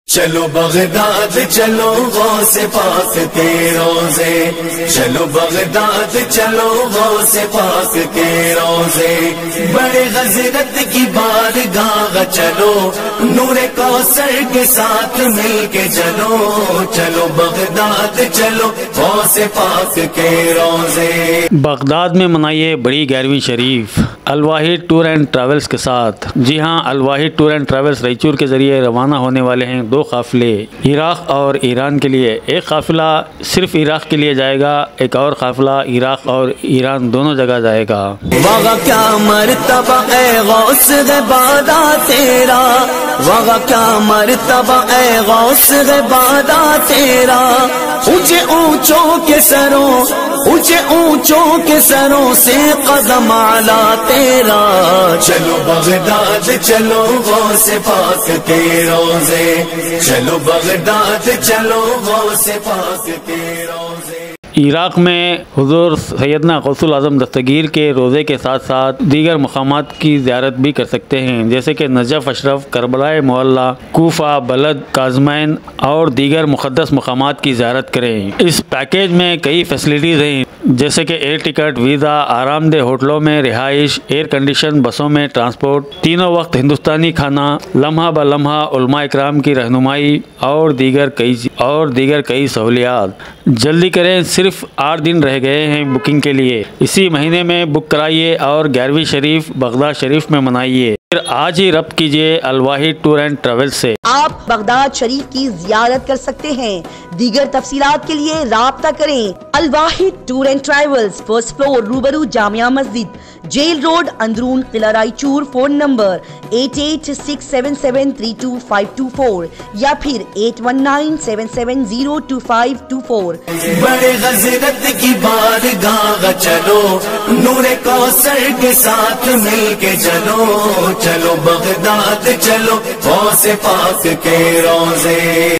چلو بغداد چلو غوث پاک کے روزے، چلو بغداد چلو غوث پاک کے روزے، بڑے حضرت کی بارگاہ چلو، نور کوثر کے ساتھ مل کے چلو، چلو بغداد چلو غوث پاک کے روزے۔ بغداد میں منائیے بڑی 11ویں شریف الواحد ٹور اینڈ ٹریولز کے ساتھ۔ جی ہاں، Alwahid tour and travels Raichur کے ذریعے روانہ ہونے والے ہیں 2 قافلے عراق اور ایران کے لیے۔ ایک قافلہ صرف عراق کے لیے جائے گا، ایک اور قافلہ عراق اور ایران دونوں جگہ جائے گا۔ وہاں کیا مرتبہ اے غوث غبادہ تیرا، وہاں کیا مرتبہ اے غوث غبادہ تیرا، اونچے اونچوں کے سروں، اونچے اونچوں کے سروں سے قدم اعلیٰ تیرا، چلو بغداد چلو غوث پاک کے روزے، چلو بغداد چلو غوث پاک کے روزے۔ عراق میں حضور سیدنا غوث الاعظم دستگیر کے روزے کے ساتھ ساتھ دیگر مقامات کی زیارت بھی کر سکتے ہیں، جیسے کہ نجف اشرف، کربلا معلیٰ، کوفہ، بلد، کاظمین اور دیگر مقدس مقامات کی زیارت کریں۔ اس پیکیج میں کئی فیسلٹیز ہیں، جیسے کہ ایئر ٹکٹ، ویزا، آرام دہ ہوٹلوں میں رہائش، ایئر کنڈیشن بسوں میں ٹرانسپورٹ، تینوں وقت ہندوستانی کھانا، لمحہ بلمحہ علماء اکرام کی رہنمائی اور دیگر کئی سہولیات۔ جلدی کریں، صرف 8 دن رہ گئے ہیں بکنگ کے لیے۔ اسی مہینے میں بک کرائیے اور 11ویں شریف بغداد شریف میں منائیے۔ پھر آج ہی ربط کیجیے الواحد ٹور اینڈ ٹریول سے۔ آپ بغداد شریف کی زیارت کر سکتے ہیں۔ دیگر تفصیلات کے لیے رابطہ کریں۔ Alwahid tour and travels, 1st floor, روبرو جامعہ مسجد، جیل روڈ، اندرون، قلعہ رائچور۔ فون نمبر 8867732524 یا پھر 8197702524۔ بڑے حضرت کی بارگاہ چلو، نور کوثر کے ساتھ مل کے چلو، چلو بغداد چلو غوث پاک کے روزے۔